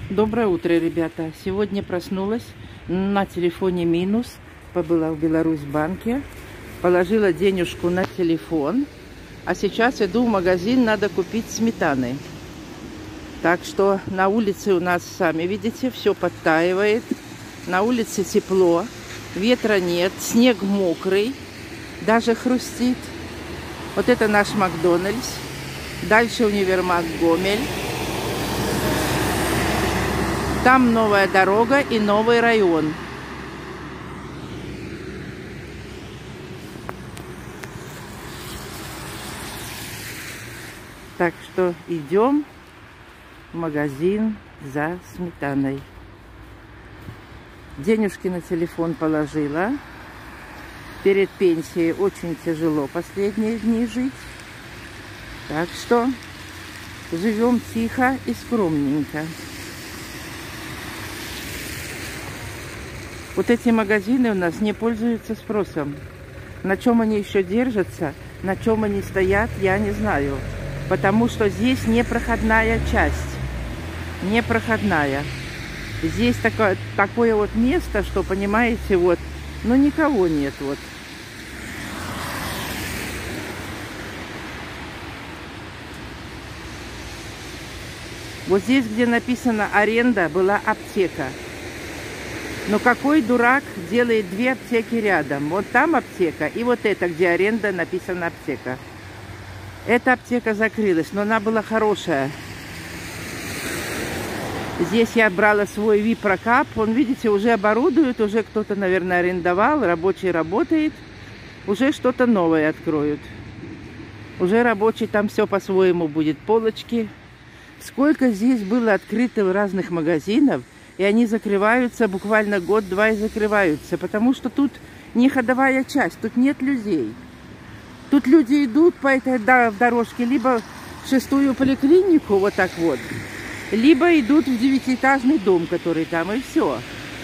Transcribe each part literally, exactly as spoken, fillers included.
Доброе утро, ребята. Сегодня проснулась, на телефоне минус. Побыла в Беларусьбанке, положила денежку на телефон. А сейчас иду в магазин, надо купить сметаны. Так что на улице у нас, сами видите, все подтаивает. На улице тепло, ветра нет, снег мокрый, даже хрустит. Вот это наш Макдональдс. Дальше универмаг Гомель. Там новая дорога и новый район. Так что идем в магазин за сметаной. Денежки на телефон положила. Перед пенсией очень тяжело последние дни жить. Так что живем тихо и скромненько. Вот эти магазины у нас не пользуются спросом. На чем они еще держатся, на чем они стоят, я не знаю. Потому что здесь непроходная часть. Непроходная. Здесь такое, такое вот место, что, понимаете, вот, ну никого нет, вот. Вот здесь, где написано аренда, была аптека. Но какой дурак делает две аптеки рядом? Вот там аптека, и вот это, где аренда, написано аптека. Эта аптека закрылась, но она была хорошая. Здесь я брала свой ви прокап. Он, видите, уже оборудуют, уже кто-то, наверное, арендовал, рабочий работает. Уже что-то новое откроют. Уже рабочий там все по-своему будет. Полочки. Сколько здесь было открыто разных магазинов, и они закрываются буквально год-два и закрываются, потому что тут не ходовая часть, тут нет людей. Тут люди идут по этой дорожке либо в шестую поликлинику, вот так вот, либо идут в девятиэтажный дом, который там, и все.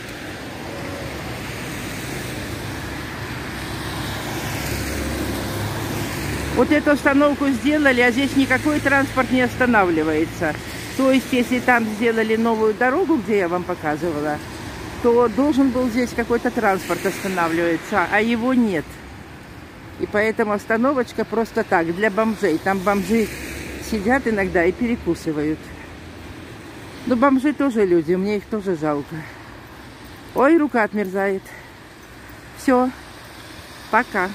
Вот эту остановку сделали, а здесь никакой транспорт не останавливается. То есть, если там сделали новую дорогу, где я вам показывала, то должен был здесь какой-то транспорт останавливаться, а его нет. И поэтому остановочка просто так, для бомжей. Там бомжи сидят иногда и перекусывают. Но бомжи тоже люди, мне их тоже жалко. Ой, рука отмерзает. Все, пока.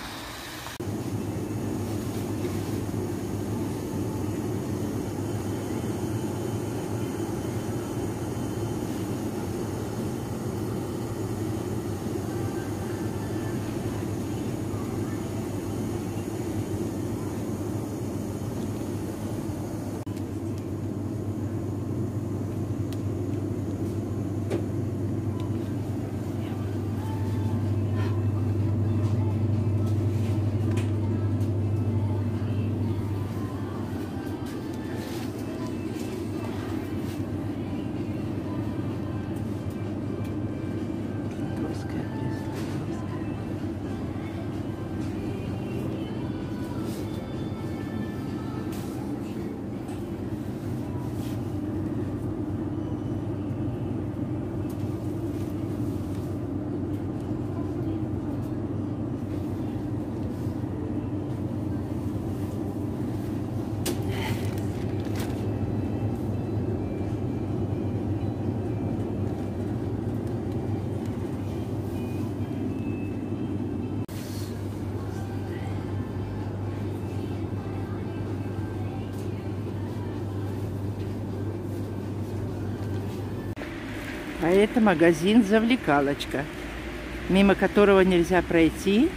А это магазин «Завлекалочка», мимо которого нельзя пройти.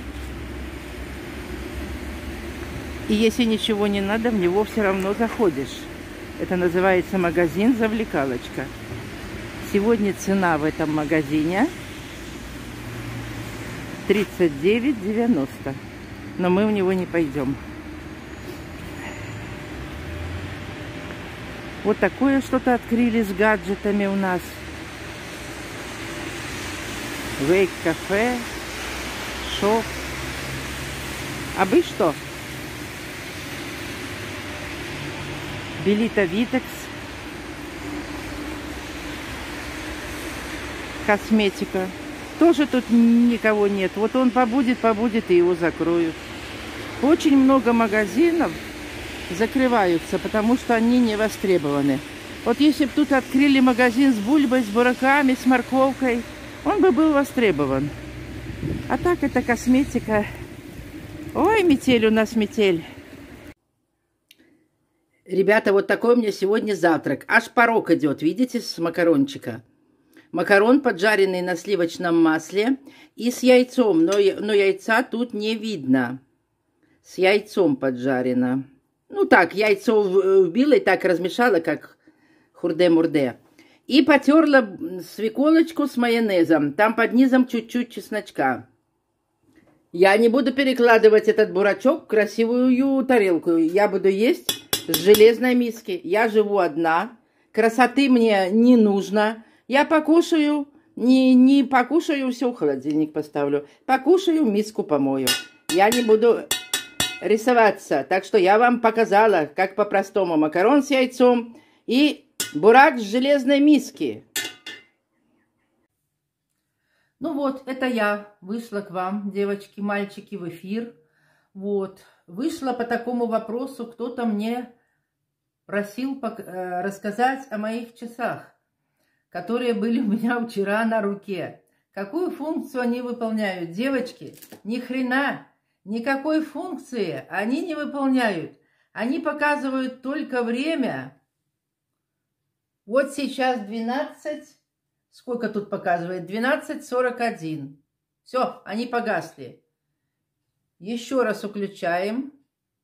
И если ничего не надо, в него все равно заходишь. Это называется магазин «Завлекалочка». Сегодня цена в этом магазине тридцать девять девяносто. Но мы в него не пойдем. Вот такое что-то открыли с гаджетами у нас. Вейк кафе, шоп. А вы что? Белита Витекс. косметика. Тоже тут никого нет. Вот он побудет, побудет, и его закроют. Очень много магазинов закрываются, потому что они не востребованы. Вот если бы тут открыли магазин с бульбой, с бураками, с морковкой, он бы был востребован. А так это косметика. Ой, метель у нас, метель. Ребята, вот такой у меня сегодня завтрак. Аж порог идет, видите, с макарончика. Макарон, поджаренный на сливочном масле и с яйцом. Но, но яйца тут не видно. С яйцом поджарено. Ну так, яйцо вбила и так размешала, как хурде-мурде. И потерла свеколочку с майонезом. Там под низом чуть-чуть чесночка. Я не буду перекладывать этот бурачок в красивую тарелку. Я буду есть с железной миски. Я живу одна. Красоты мне не нужно. Я покушаю, не, не покушаю, все в холодильник поставлю. Покушаю, миску помою. Я не буду рисоваться. Так что я вам показала, как по-простому макарон с яйцом и бурак с железной миски. Ну вот, это я вышла к вам, девочки, мальчики, в эфир. Вот, вышла по такому вопросу. Кто-то мне просил рассказать о моих часах, которые были у меня вчера на руке. Какую функцию они выполняют? Девочки, ни хрена, никакой функции они не выполняют. Они показывают только время. Вот сейчас двенадцать, сколько тут показывает? двенадцать сорок один. Все, они погасли. Еще раз включаем.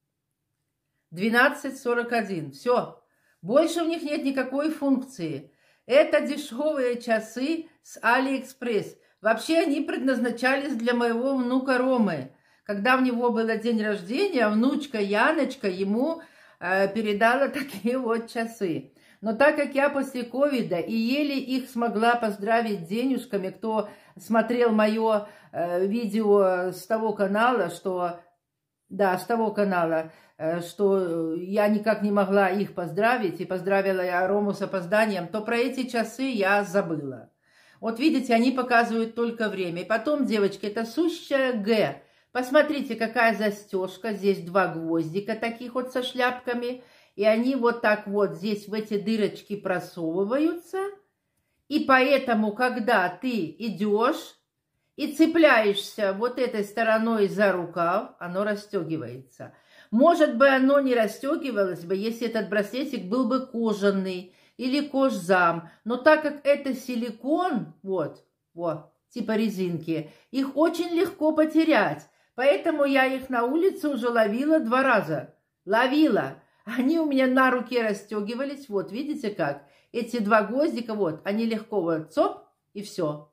двенадцать сорок один. Все, больше у них нет никакой функции. Это дешевые часы с Алиэкспресс. Вообще они предназначались для моего внука Ромы. Когда у него был день рождения, внучка Яночка ему э, передала такие вот часы. Но так как я после ковида и еле их смогла поздравить денежками, кто смотрел мое э, видео с того канала, что... Да, с того канала, что я никак не могла их поздравить, и поздравила я Рому с опозданием, то про эти часы я забыла. Вот видите, они показывают только время. И потом, девочки, это сущая Г. Посмотрите, какая застежка. Здесь два гвоздика таких вот со шляпками. И они вот так вот здесь в эти дырочки просовываются. И поэтому, когда ты идешь и цепляешься вот этой стороной за рукав, оно расстегивается. Может быть, оно не расстегивалось бы, если этот браслетик был бы кожаный или кожзам. Но так как это силикон, вот, вот, типа резинки, их очень легко потерять. Поэтому я их на улице уже ловила два раза. Ловила. Они у меня на руке расстегивались. Вот, видите как? Эти два гвоздика, вот, они легко вот, цоп, и все.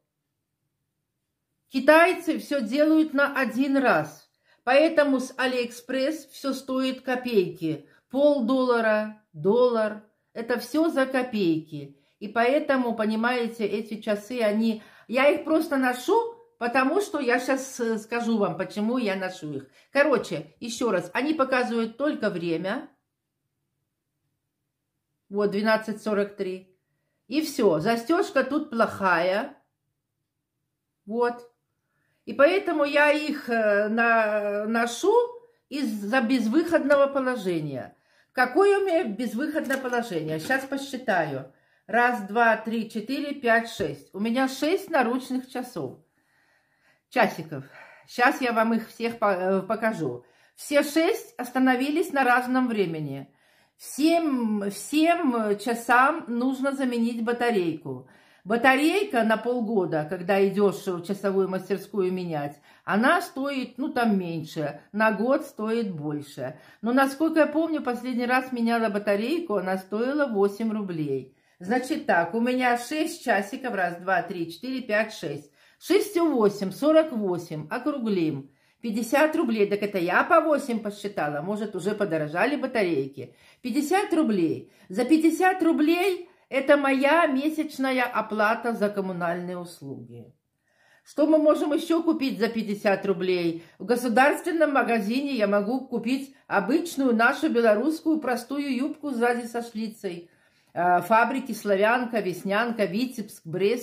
Китайцы все делают на один раз. Поэтому с Алиэкспресс все стоит копейки. Полдоллара, доллар. Это все за копейки. И поэтому, понимаете, эти часы, они... Я их просто ношу, потому что я сейчас скажу вам, почему я ношу их. Короче, еще раз. Они показывают только время. Вот, двенадцать сорок три. И все. Застежка тут плохая. Вот. И поэтому я их на, ношу из-за безвыходного положения. Какое у меня безвыходное положение? Сейчас посчитаю. Раз, два, три, четыре, пять, шесть. У меня шесть наручных часов. Часиков. Сейчас я вам их всех покажу. Все шесть остановились на разном времени. Всем, всем часам нужно заменить батарейку. Батарейка на полгода, когда идешь в часовую мастерскую менять, она стоит, ну, там меньше, на год стоит больше. Но, насколько я помню, последний раз меняла батарейку, она стоила восемь рублей. Значит так, у меня шесть часиков, раз, два, три, четыре, пять, шесть. шесть, восемь, сорок восемь, округлим. пятьдесят рублей, так это я по восемь посчитала, может, уже подорожали батарейки. пятьдесят рублей. За пятьдесят рублей... Это моя месячная оплата за коммунальные услуги. Что мы можем еще купить за пятьдесят рублей? В государственном магазине я могу купить обычную нашу белорусскую простую юбку сзади со шлицей. Фабрики «Славянка», «Веснянка», «Витебск», «Брест».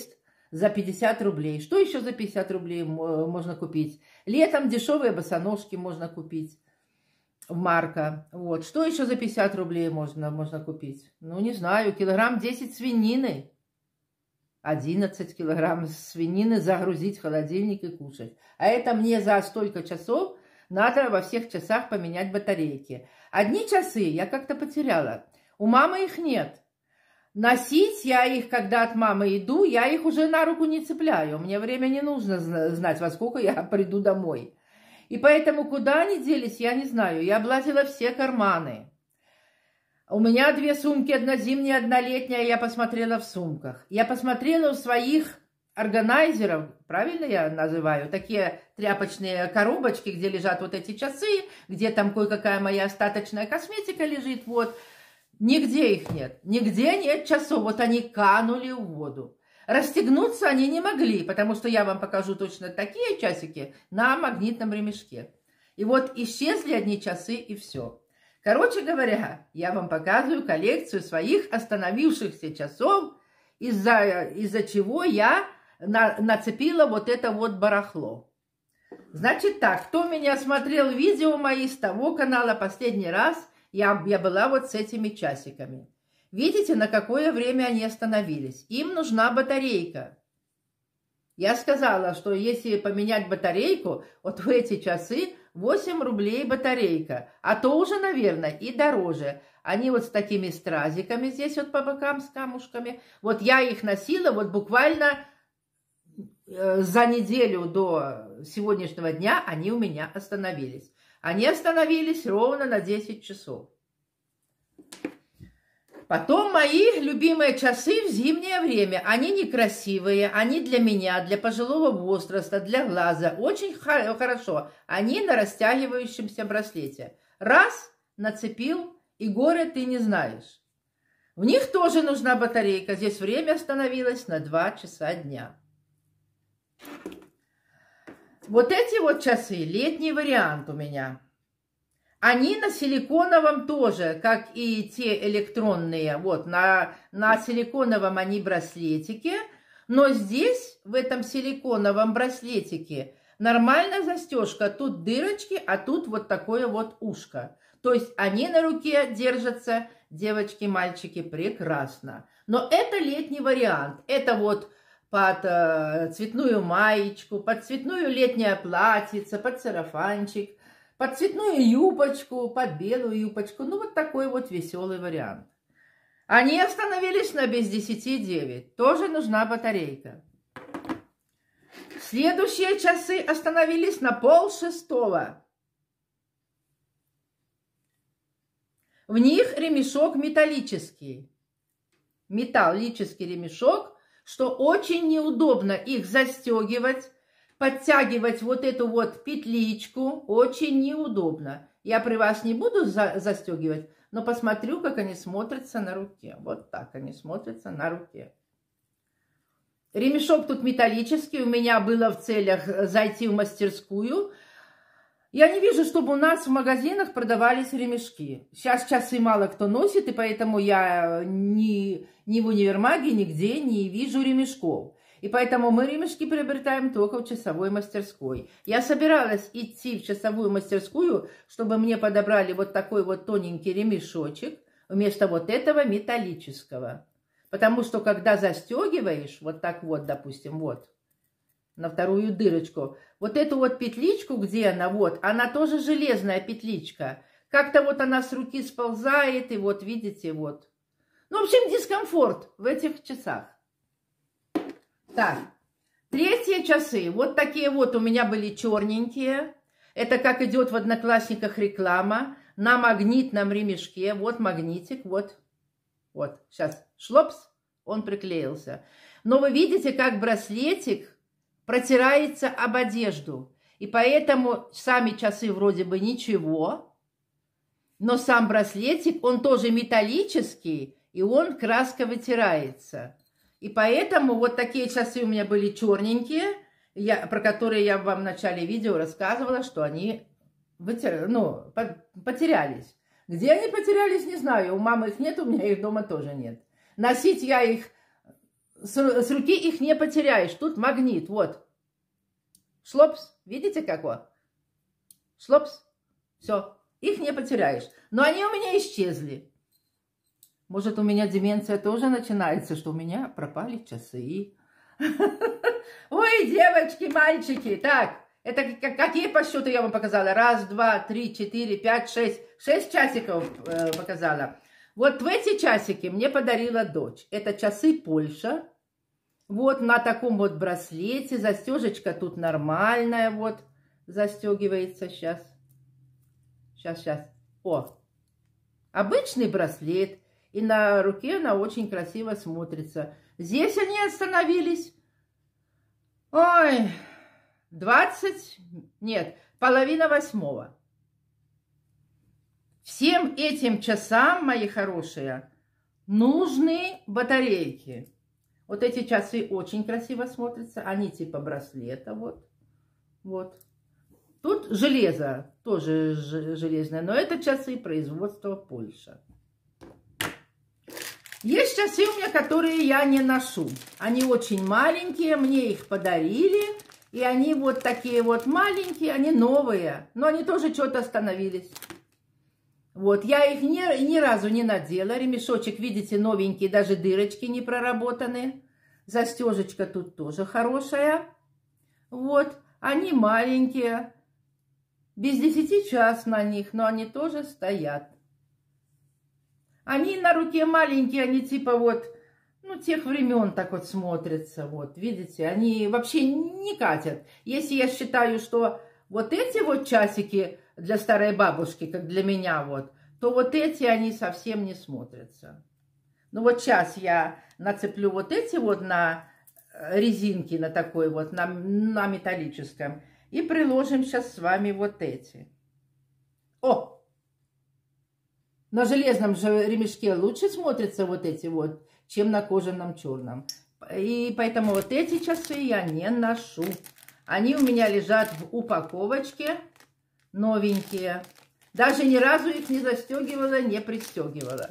за пятьдесят рублей. Что еще за пятьдесят рублей можно купить? Летом дешевые босоножки можно купить в Марка. Вот. Что еще за пятьдесят рублей можно, можно купить? Ну, не знаю, килограмм десять свинины. одиннадцать килограмм свинины загрузить в холодильник и кушать. А это мне за столько часов надо во всех часах поменять батарейки. Одни часы я как-то потеряла. У мамы их нет. Носить я их, когда от мамы иду, я их уже на руку не цепляю. Мне время не нужно знать, во сколько я приду домой. И поэтому куда они делись, я не знаю. Я облазила все карманы. У меня две сумки, одна зимняя, одна летняя, я посмотрела в сумках. Я посмотрела у своих органайзеров, правильно я называю, такие тряпочные коробочки, где лежат вот эти часы, где там кое-какая моя остаточная косметика лежит, вот. Нигде их нет, нигде нет часов, вот они канули в воду. Расстегнуться они не могли, потому что я вам покажу точно такие часики на магнитном ремешке. И вот исчезли одни часы и все. Короче говоря, я вам показываю коллекцию своих остановившихся часов, из-за из-за чего я на, нацепила вот это вот барахло. Значит так, кто меня смотрел видео мои с того канала последний раз, я, я была вот с этими часиками. Видите, на какое время они остановились? Им нужна батарейка. Я сказала, что если поменять батарейку, вот в эти часы восемь рублей батарейка, а то уже, наверное, и дороже. Они вот с такими стразиками здесь вот по бокам с камушками. Вот я их носила вот буквально э, за неделю до сегодняшнего дня они у меня остановились. Они остановились ровно на десять часов. Потом мои любимые часы в зимнее время. Они некрасивые, они для меня, для пожилого возраста, для глаза. Очень хорошо. Они на растягивающемся браслете. Раз, нацепил, и горы ты не знаешь. В них тоже нужна батарейка. Здесь время остановилось на два часа дня. Вот эти вот часы, летний вариант у меня. Они на силиконовом тоже, как и те электронные. Вот, на, на силиконовом они браслетики. Но здесь, в этом силиконовом браслетике, нормальная застежка. Тут дырочки, а тут вот такое вот ушко. То есть они на руке держатся, девочки, мальчики, прекрасно. Но это летний вариант. Это вот под э, цветную маечку, под цветную летнее платьице, под сарафанчик, под цветную юбочку, под белую юбочку. Ну, вот такой вот веселый вариант. Они остановились на без десяти девять. Тоже нужна батарейка. Следующие часы остановились на пол шестого. В них ремешок металлический. Металлический ремешок, что очень неудобно их застегивать, подтягивать вот эту вот петличку. Очень неудобно. Я при вас не буду за застегивать, но посмотрю, как они смотрятся на руке. Вот так они смотрятся на руке. Ремешок тут металлический. У меня было в целях зайти в мастерскую. Я не вижу, чтобы у нас в магазинах продавались ремешки. Сейчас часы мало кто носит, и поэтому я ни, ни в универмаге, нигде не вижу ремешков. И поэтому мы ремешки приобретаем только в часовой мастерской. Я собиралась идти в часовую мастерскую, чтобы мне подобрали вот такой вот тоненький ремешочек вместо вот этого металлического. Потому что когда застегиваешь, вот так вот, допустим, вот, на вторую дырочку, вот эту вот петличку, где она, вот, она тоже железная петличка. Как-то вот она с руки сползает, и вот, видите, вот. Ну, в общем, дискомфорт в этих часах. Так, третьи часы. Вот такие вот у меня были черненькие. Это как идет в Одноклассниках реклама. На магнитном ремешке. Вот магнитик, вот. Вот, сейчас шлопс, он приклеился. Но вы видите, как браслетик протирается об одежду. И поэтому сами часы вроде бы ничего. Но сам браслетик, он тоже металлический. И он краска вытирается. И поэтому вот такие часы у меня были черненькие, я, про которые я вам в начале видео рассказывала, что они вытер... ну, потерялись. Где они потерялись, не знаю. У мамы их нет, у меня их дома тоже нет. Носить я их с, с руки их не потеряешь. Тут магнит, вот. Шлопс, видите какой? Шлопс, все, их не потеряешь. Но они у меня исчезли. Может, у меня деменция тоже начинается, что у меня пропали часы. Ой, девочки, мальчики. Так, это какие по счету я вам показала? Раз, два, три, четыре, пять, шесть. Шесть часиков э, показала. Вот в эти часики мне подарила дочь. Это часы Польша. Вот на таком вот браслете. Застежечка тут нормальная. Вот застегивается сейчас. Сейчас, сейчас. О, обычный браслет. И на руке она очень красиво смотрится. Здесь они остановились. Ой, двадцать, нет, половина восьмого. Всем этим часам, мои хорошие, нужны батарейки. Вот эти часы очень красиво смотрятся. Они типа браслета, вот. Вот. Тут железо, тоже железное, но это часы производства Польша. Есть часы у меня, которые я не ношу. Они очень маленькие, мне их подарили. И они вот такие вот маленькие, они новые. Но они тоже что-то остановились. Вот, я их ни, ни разу не надела. Ремешочек, видите, новенький, даже дырочки не проработаны. Застежечка тут тоже хорошая. Вот, они маленькие. Без десяти час на них, но они тоже стоят. Они на руке маленькие, они типа вот, ну, тех времен так вот смотрятся, вот, видите, они вообще не катят. Если я считаю, что вот эти вот часики для старой бабушки, как для меня вот, то вот эти они совсем не смотрятся. Ну, вот сейчас я нацеплю вот эти вот на резинки, на такой вот, на, на металлическом, и приложим сейчас с вами вот эти. О! На железном же ремешке лучше смотрятся вот эти вот, чем на кожаном черном. И поэтому вот эти часы я не ношу. Они у меня лежат в упаковочке, новенькие. Даже ни разу их не застегивала, не пристегивала.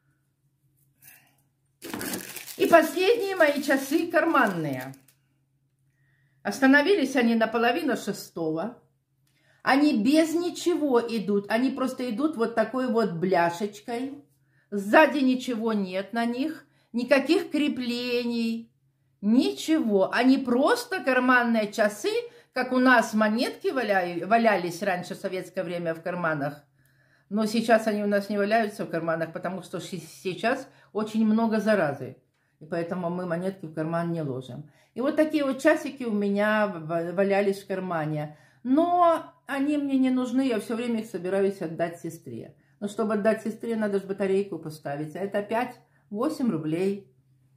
И последние мои часы карманные. Остановились они на половину шестого. Они без ничего идут. Они просто идут вот такой вот бляшечкой. Сзади ничего нет на них. Никаких креплений. Ничего. Они просто карманные часы, как у нас монетки валя... валялись раньше в советское время в карманах. Но сейчас они у нас не валяются в карманах, потому что сейчас очень много заразы. И поэтому мы монетки в карман не ложим. И вот такие вот часики у меня валялись в кармане. Но они мне не нужны, я все время их собираюсь отдать сестре. Но чтобы отдать сестре, надо же батарейку поставить. А это пять-восемь рублей.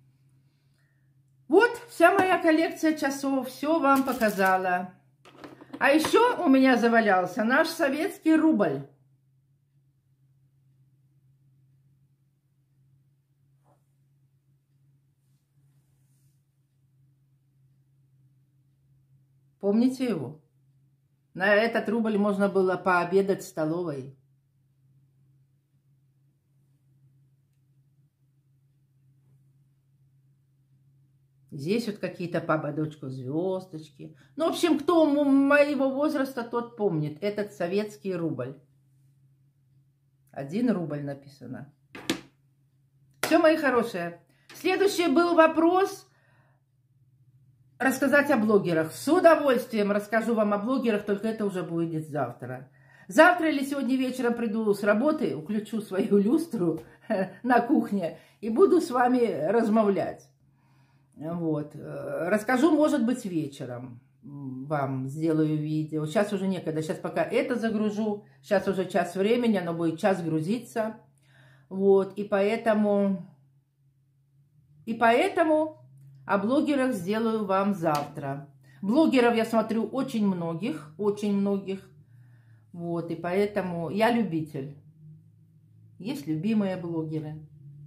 Вот вся моя коллекция часов, все вам показала. А еще у меня завалялся наш советский рубль. Помните его? На этот рубль можно было пообедать в столовой. Здесь вот какие-то папа, дочка, звездочки. Ну, в общем, кто моего возраста, тот помнит этот советский рубль. Один рубль написано. Все, мои хорошие. Следующий был вопрос. Рассказать о блогерах. С удовольствием расскажу вам о блогерах, только это уже будет завтра. Завтра или сегодня вечером приду с работы, включу свою люстру на кухне и буду с вами размовлять. Вот. Расскажу, может быть, вечером вам сделаю видео. Сейчас уже некогда. Сейчас пока это загружу. Сейчас уже час времени, оно будет час грузиться. Вот. И поэтому... И поэтому... О блогерах сделаю вам завтра. Блогеров я смотрю очень многих, очень многих. Вот, и поэтому я любитель. Есть любимые блогеры.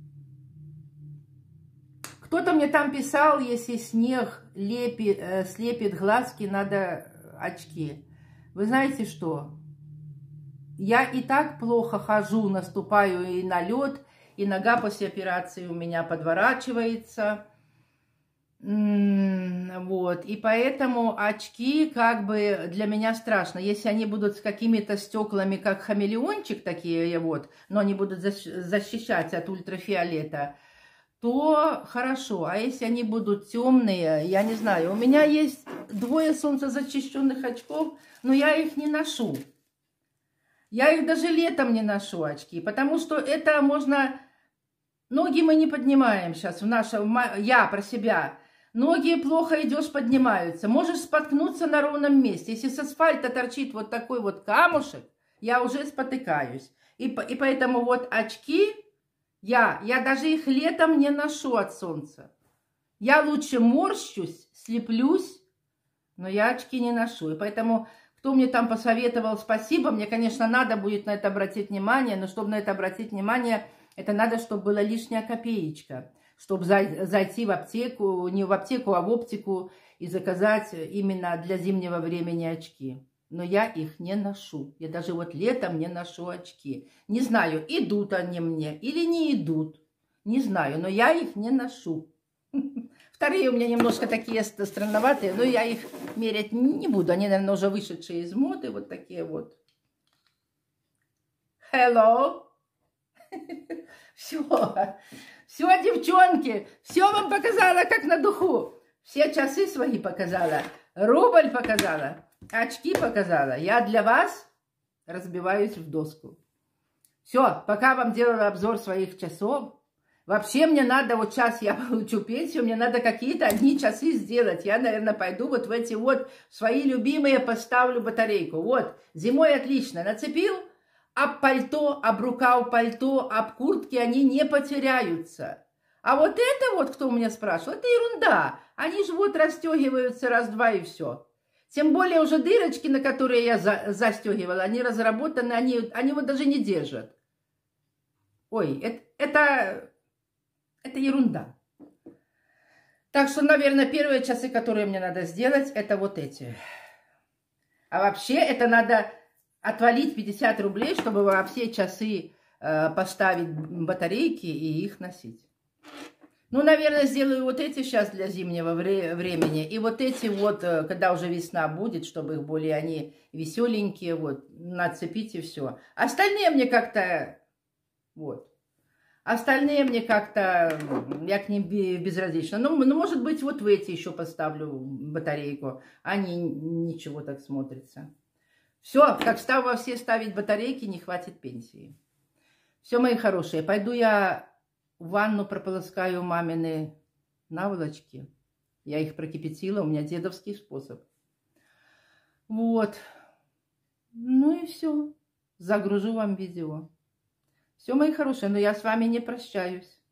Кто-то мне там писал, если снег лепит, э, слепит глазки, надо очки. Вы знаете что? Я и так плохо хожу, наступаю и на лед, и нога после операции у меня подворачивается. Вот, и поэтому очки как бы для меня страшно. Если они будут с какими-то стеклами, как хамелеончик такие вот, но они будут защищать от ультрафиолета, то хорошо. А если они будут темные, я не знаю. У меня есть двое солнцезащищенных очков, но я их не ношу. Я их даже летом не ношу, очки, потому что это можно... Ноги мы не поднимаем сейчас в нашем... Я про себя... Ноги плохо идешь, поднимаются. Можешь споткнуться на ровном месте. Если с асфальта торчит вот такой вот камушек, я уже спотыкаюсь. И, и поэтому вот очки, я, я даже их летом не ношу от солнца. Я лучше морщусь, слеплюсь, но я очки не ношу. И поэтому, кто мне там посоветовал, спасибо. Мне, конечно, надо будет на это обратить внимание, но чтобы на это обратить внимание, это надо, чтобы была лишняя копеечка. Чтобы зайти в аптеку, не в аптеку, а в оптику и заказать именно для зимнего времени очки. Но я их не ношу. Я даже вот летом не ношу очки. Не знаю, идут они мне или не идут. Не знаю, но я их не ношу. Вторые у меня немножко такие странноватые, но я их мерять не буду. Они, наверное, уже вышедшие из моды. Вот такие вот. Hello. Все. Все, девчонки, все вам показала, как на духу. Все часы свои показала, рубль показала, очки показала. Я для вас разбиваюсь в доску. Все, пока вам делала обзор своих часов. Вообще мне надо, вот сейчас я получу пенсию, мне надо какие-то одни часы сделать. Я, наверное, пойду вот в эти вот свои любимые, поставлю батарейку. Вот, зимой отлично, нацепил. Об пальто, об рукав пальто, об куртки они не потеряются. А вот это вот, кто у меня спрашивал, это ерунда. Они же вот расстегиваются раз-два и все. Тем более уже дырочки, на которые я за, застегивала, они разработаны, они, они вот даже не держат. Ой, это, это, это ерунда. Так что, наверное, первые часы, которые мне надо сделать, это вот эти. А вообще это надо... Отвалить пятьдесят рублей, чтобы во все часы э, поставить батарейки и их носить. Ну, наверное, сделаю вот эти сейчас для зимнего вре времени. И вот эти вот, э, когда уже весна будет, чтобы их более они веселенькие, вот, нацепить и все. Остальные мне как-то, вот. Остальные мне как-то, я к ним безразлична. Ну, ну, может быть, вот в эти еще поставлю батарейку. Они ничего так смотрятся. Все, как стал во все ставить батарейки, не хватит пенсии. Все, мои хорошие, пойду я в ванну прополоскаю мамины наволочки. Я их прокипятила, у меня дедовский способ. Вот. Ну и все. Загружу вам видео. Все, мои хорошие, но я с вами не прощаюсь.